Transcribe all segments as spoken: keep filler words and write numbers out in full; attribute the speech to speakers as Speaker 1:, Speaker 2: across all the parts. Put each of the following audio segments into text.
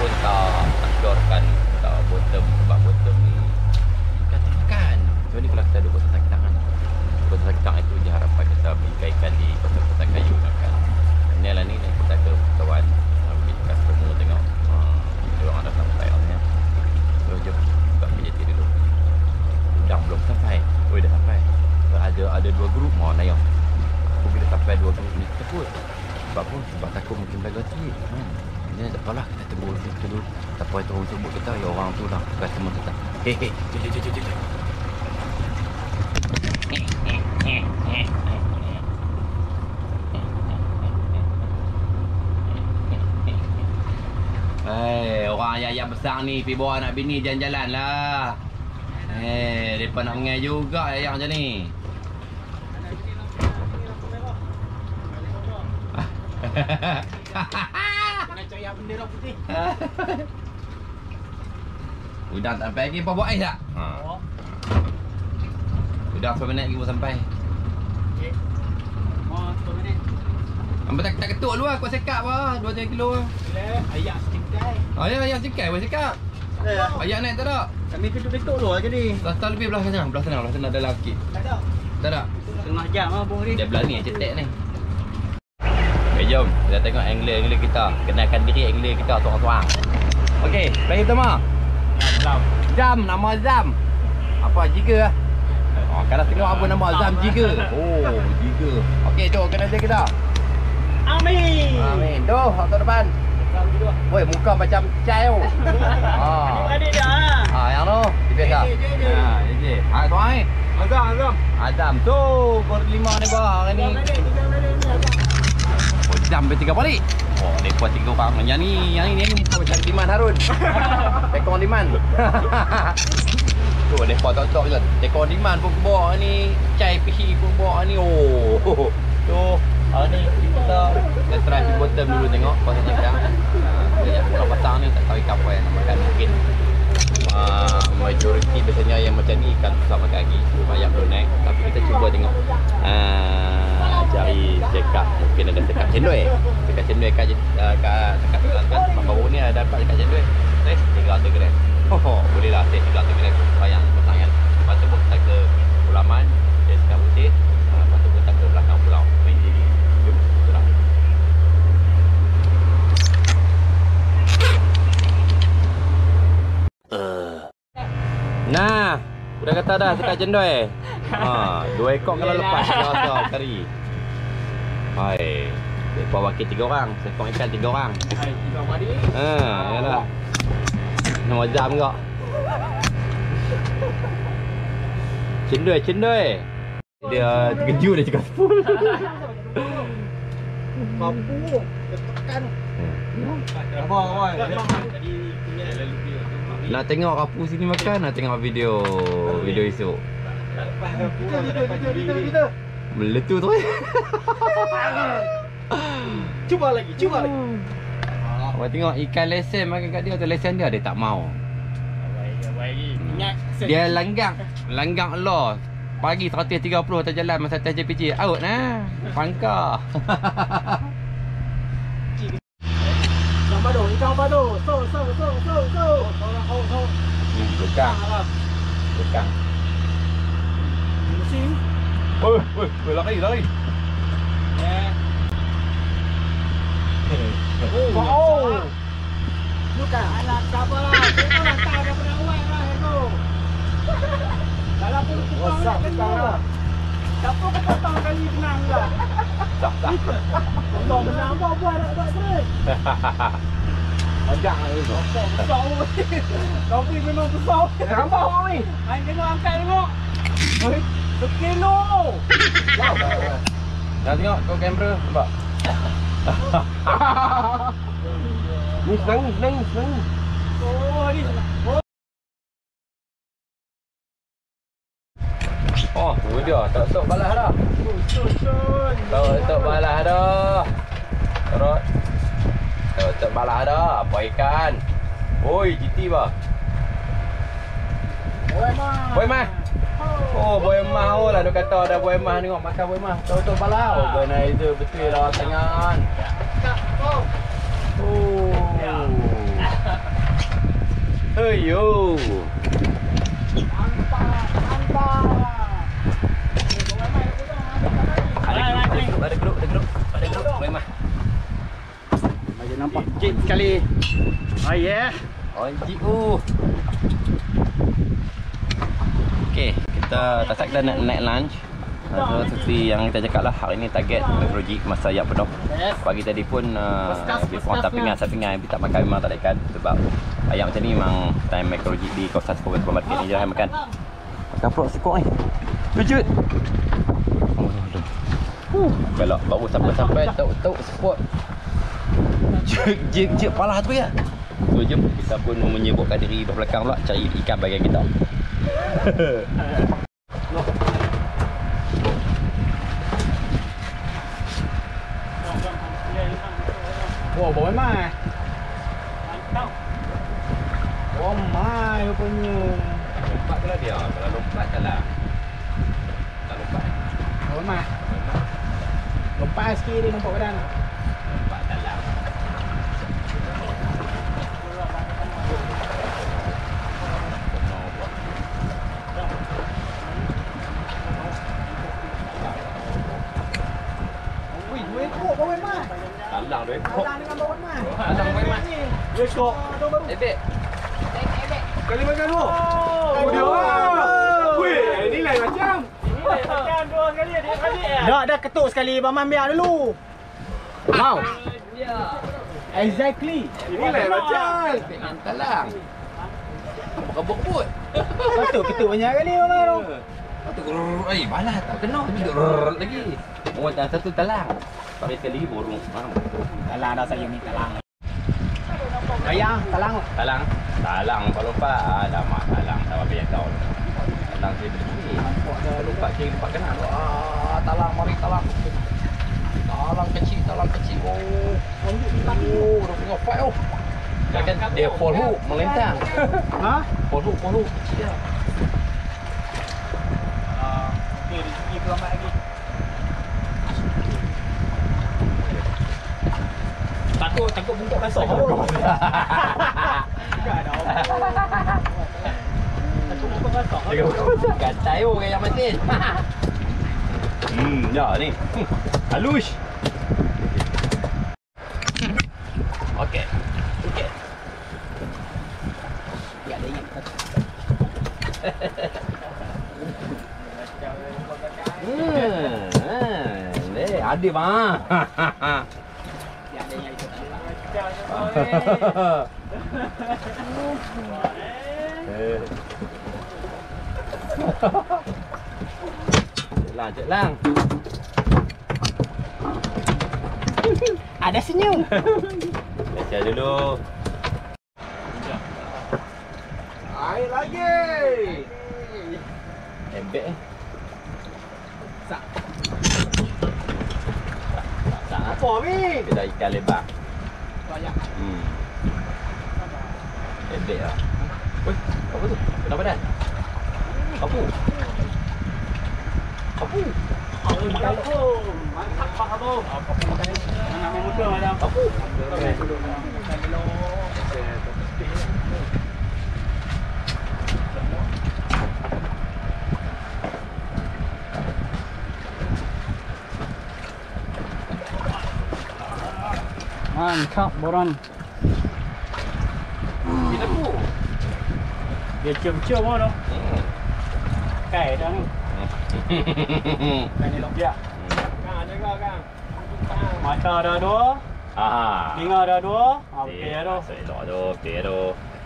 Speaker 1: pun tak syorkan tak bottom, sebab bottom ni ikan tak makan. So ni kalau kita ada kotak sakit tangan, kotak sakit tangan itu je harapan kita berikan ikan di kotak-kotak kayu kan. Ini lah ni kita ke kawan ambil customer tengok uh, dia orang dah sampai orangnya. So jom buka P J T dulu. Dah belum sampai. Oi dah sampai. So, ada ada dua grup mau nayong. Aku bila sampai dua grup ni takut. Sebab pun sebab takut mungkin belaga sikit. Hmm. Ini tak apalah, kita tunggu kita dulu. Tak apa itu orang sebut kita, ya orang tu dah customer kita. Hehe, jom jom jom jom. Hei, orang ayah-ayah besar ni pergi bawa anak bini jalan-jalan lah. Hei, mereka nak mengai juga ayah macam ni.
Speaker 2: Nak cari yang bendera putih.
Speaker 1: Udang tak sampai lagi, apa buat ais tak? Ha. Udang sepuluh minit lagi pun sampai.
Speaker 2: Okey. Oh, sepuluh minit.
Speaker 1: Ambil tak, tak ketuk dulu lah, kuat sekap lah, dua tiga kilo lah.
Speaker 2: Bila ayak setingkai.
Speaker 1: Oh ya, ayam cekai, buat sekap.
Speaker 2: Ya.
Speaker 1: Ayam naik tak tak?
Speaker 2: Kami ketuk-ketuk dulu lagi ni.
Speaker 1: Dah lebih belah sana, belah sana, belah sana dalam sikit.
Speaker 2: Tak ada.
Speaker 1: Tak tak?
Speaker 2: Setengah jam lah bong ni.
Speaker 1: Dia belah ni, cetek ni. Okay, jom. Kita tengok angler-angler kita. Kenalkan diri angler kita seorang-seorang. Okey, player pertama.
Speaker 2: Zam.
Speaker 1: Zam, nama Zam. Apa, Jiga? Oh, kalau tengok apa nama Zam Jiga. Oh, Jiga. Okey, jom kenal dia kita.
Speaker 2: Amin.
Speaker 1: Amin. Doh, waktu depan. Woi, muka macam cai tu. Ha.
Speaker 2: Adik dah.
Speaker 1: Ha, yang tu. Dia biasa. Ha, je. Ha, tuan ai.
Speaker 2: Azam, Azam.
Speaker 1: Azam tu berlima ni bah hari ni. Oh, jam bertiga balik. Oh, depa tiga orang. Yang ni, yang ni, yang ni muka macam Diman Harun. Tekong Diman. Tu depa tok-tok je. Tekong Diman pun bawa ni, cai pihi pun bawa ni. Oh. Tu hari ni kita kita try di bottom dulu tengok pasal macam. Banyak orang pasang ni tak tahu ikan apa yang nak makan mungkin. Uh, majoriti biasanya yang macam ni ikan susah makan lagi, banyak belum naik. Tapi kita cuba tengok uh, cari cekak, mungkin ada cekak cendoi. Cekak cendoi kat uh, kat dekat kan baru ni ada dapat cekak cendoi. Test tiga ratus gram. Oh, boleh lah test tiga ratus gram. Bayang pasangan. Lepas tu pun kita ke Pulaman, test ikan putih. Uh, lepas tu pun kita ke belakang pulau main diri. Jom pulang. Nah, udah kata dah cekak cendoi. Ha, dua ekor kalau lepas kita rasa kari. Hai. Depa wakil tiga orang, sekong ikan tiga orang.
Speaker 2: Hai, tiga orang ni.
Speaker 1: Ha, yalah. Nama Zam kau. Cendoi, cendoi. Dia terkejut dia cakap full.
Speaker 2: Mampu. Tekan. Apa, apa? Tadi punya lalu dia.
Speaker 1: Nak tengok Rapu sini makan, nak tengok video video esok.
Speaker 2: Kita, kita, kita, kita, kita.
Speaker 1: Meletup tu.
Speaker 2: Cuba lagi, cuba lagi.
Speaker 1: Awak tengok ikan lesen makan kat dia tu, lesen dia dia tak mau.
Speaker 2: Baik, baik. Ingat
Speaker 1: Dia langgang, langgang Allah. Pagi seratus tiga puluh atas jalan masa atas J P J. Out nah. Pangkar.
Speaker 2: Ikan apa tu? Ikan apa tu? So, so, so, so, so. So, so.
Speaker 1: Hmm, bekang. Bekang.
Speaker 2: Musim.
Speaker 1: Oi, oi, oi, lari, lari.
Speaker 2: Ya. Oh, wow. Bukan anak siapa lah. Kita nak tahu daripada awal lah itu. Dalam pun kita nak kenal. Siapa kata tahu kali menang lah.
Speaker 1: Tak, tak.
Speaker 2: Allah menang apa buat nak buat terus.
Speaker 1: Ajak lah itu.
Speaker 2: Besar pun. Kopi memang besar.
Speaker 1: Rampak orang ni.
Speaker 2: Main tengok angkat tengok. Sekilo.
Speaker 1: Wow. Dah tengok kau kamera nampak. Ni senang ni, senang ni, senang ni.
Speaker 2: Oh ni.
Speaker 1: Oh, tu dia. Tak sok balas dah.
Speaker 2: Sun sun.
Speaker 1: Tak sok balas dah. Terus. Tak sok balas dah. Apa ikan? Oi, G T bah.
Speaker 2: Boy mah.
Speaker 1: Boy mah. Oh, boy mah oh lah dia kata ada boy mah tengok makan boy mah. Tak sok balas. Oh, organizer betul lah tangan.
Speaker 2: Tak. Oh.
Speaker 1: Oh. Yo.
Speaker 2: Mantap, mantap.
Speaker 1: Ada grup, ada grup, ada grup, ada grup. Boleh mah.
Speaker 2: Bagi nampak jig sekali. Oh yeah.
Speaker 1: Oh, jig oh. Okey, kita tak kita nak naik lunch. Uh, seperti yang kita cakap lah, hari ni target macro jig masa yang penuh. Pagi tadi pun uh, lebih kurang sapingan, sapingan tapi tak makan memang tak ada ikan. Sebab ayam macam ni memang time macro jig di kawasan supermarket ni je yang makan. Makan perut sikok ni. Kejut. Oh, aduh. Huh, belok baru sampai-sampai tahu-tahu spot. Jig jig jig palah tu ya. So jom kita pun menyibukkan diri belakang pula cari ikan bagian kita.
Speaker 2: Wah, bawa mai. Mantap. Oh mai rupanya.
Speaker 1: Lompat pula dia. Kalau lompat salah. Tak lompat.
Speaker 2: Bawa mai. Lompat sikit dia nampak badan.
Speaker 1: Lompat dalam.
Speaker 2: Ui, dua ekor bawa mai.
Speaker 1: Talang dia.
Speaker 2: Talang dengan bawa mai.
Speaker 1: Talang main mas.
Speaker 2: Dua ekor.
Speaker 1: Ebek.
Speaker 2: Kali makan dua.
Speaker 3: Oh, dia. Weh, ini lain macam. Ini lain macam dua kali dia kali ya.
Speaker 2: Dah, dah ketuk sekali. Bang biar dulu. Wow. Exactly.
Speaker 3: Ini lain macam.
Speaker 1: Ebek dengan talang. Rebuk put.
Speaker 2: Ketuk ketuk banyak kali bang tu.
Speaker 1: Patut grrrr. Eh, balas tak kena. Grrrr lagi. Orang tak satu talang. Tapi sekali borong. Faham?
Speaker 2: Talang dah saya ni talang. Bayar talang.
Speaker 1: Talang. Talang kalau lompat. Alamak, talang. Tak apa yang tahu. Talang dia begini. Kalau lompat dia lompat kena. Ah, talang mari talang. Talang kecil, talang kecil. Oh. Oh, dah tengok fight oh. Kan dia fall hook melintang.
Speaker 2: Ha?
Speaker 1: Fall hook, fall hook kecil dah.
Speaker 2: Ah, okey, rezeki selamat lagi. Takut takut bungkuk basah. Enggak dah. Takut bungkuk basah.
Speaker 1: Gatai oh kayak masin. Hmm, dah ni. Halus. Okey. Okey.
Speaker 2: Ya ada ingat.
Speaker 1: Hmm. Eh, ada bang.
Speaker 2: Ya ada ingat itu.
Speaker 1: Eh. Lang, cek lang.
Speaker 2: Ada senyum.
Speaker 1: Baca dulu.
Speaker 3: Air lagi.
Speaker 1: Embek eh.
Speaker 2: Sak.
Speaker 1: Tak nak.
Speaker 3: Apa ni?
Speaker 1: Kita ikan lebar.
Speaker 2: Banyak.
Speaker 1: Hmm. Embek lah. Weh, apa tu? Kenapa dah? Kapu. Kapu.
Speaker 3: Kapu. Mantap Pak Kapu.
Speaker 2: Anak muda macam
Speaker 1: Kapu.
Speaker 2: Mantap boron.
Speaker 1: Kita pu.
Speaker 2: Dia cium-cium tu.
Speaker 1: Hmm.
Speaker 2: Kai dah ni. Kai ni lok dia.
Speaker 3: Kang jaga kang.
Speaker 2: Mata dah dua,
Speaker 1: Ah.
Speaker 2: telinga dah dua. Ah, okey dah tu.
Speaker 1: Selok tu, okey tu.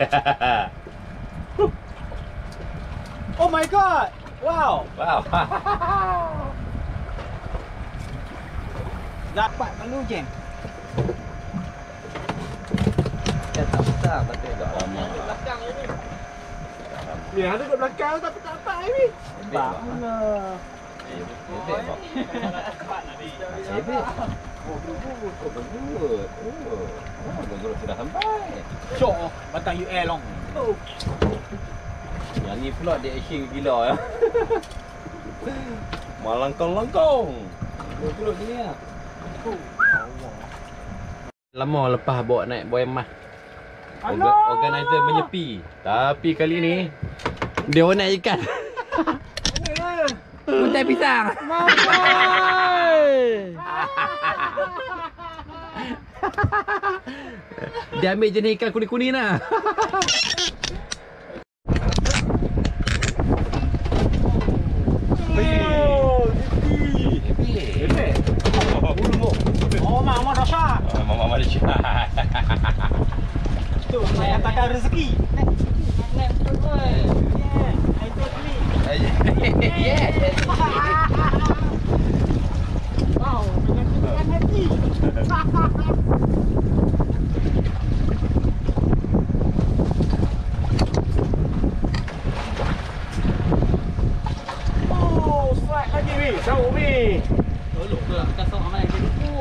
Speaker 2: Oh my god. Wow.
Speaker 1: Wow.
Speaker 2: Dapat perlu jam.
Speaker 1: Ya tak besar tapi agak lama.
Speaker 3: Belakang ni. Ya, ada kat belakang tapi tak dapat ni.
Speaker 1: Bak.
Speaker 2: Lah.
Speaker 1: Sebek bak. Sebek. Oh, bergut. Oh, bergut. Oh. Oh, bergut sudah sampai.
Speaker 2: Syok batang U L long. Oh.
Speaker 1: Yang ni pula dia action gila ya. Malangkong-langkong. Bergut gini ya. Lama lepas bawa naik boy emas. Orga, organizer menyepi. Tapi kali ni dia nak ikan. Muntai pisang. Dia ambil jenis ikan kuning-kuning lah.
Speaker 2: Oh, mama dahsyat.
Speaker 1: Mama mama dia.
Speaker 2: Tu, saya katakan rezeki. Naik betul oi. Yeah, I totally.
Speaker 1: Yes.
Speaker 2: Wow, menyakitkan hati. Oh, strike lagi ni. Jauh ni.
Speaker 3: Tolong tu kita sok amal jadi tu.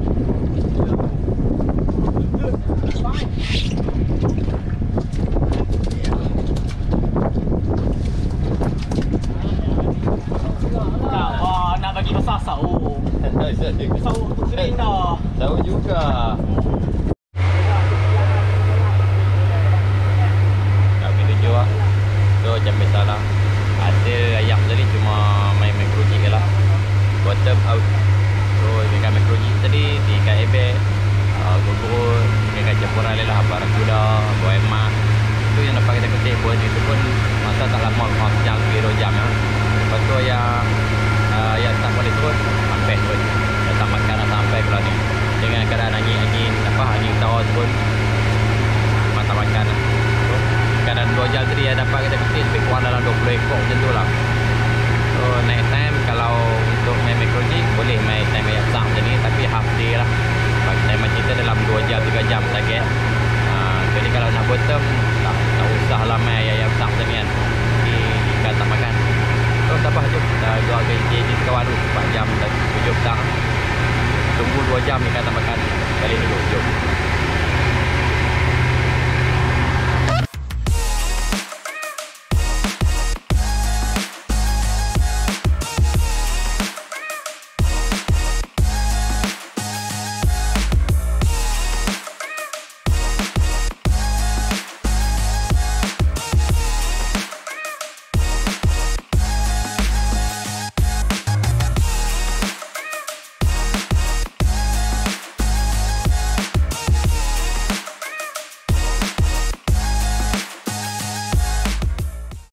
Speaker 3: Wah, nak bagi besar sau. Sau kering dah.
Speaker 1: Tahu juga. Tak pergi tujuh lah. So macam biasalah. Ada ayam tadi cuma main micro jig je lah. Bottom out. So ikan micro jig tadi di ikan ebek, uh, gugurut, ikan campuran lah, barakuda, buah emas. Itu yang dapat kita ketik. Buat itu pun masa tak lama, masa sejam ke dua jam ya. Lepas tu yang uh, yang tak boleh turun sampai pun datang makan dah sampai kalau ni dengan keadaan angin-angin apa angin tawar pun mata makan lah. So, keadaan dua jam tadi yang dapat kita ketik lebih kurang dalam dua puluh ekor macam tu lah. So next time kalau untuk main micro jig boleh main time yang besar macam ni, tapi half day lah. Bagi time macam kita dalam dua jam tiga jam target. Uh, jadi kalau nak bottom tak, tak usah lah main yang besar macam ni kan, ni ikan tak makan. So tak apa tu, kita jual ke J D kawan tu empat jam dan tujuh petang. Tunggu dua jam ikan tak makan.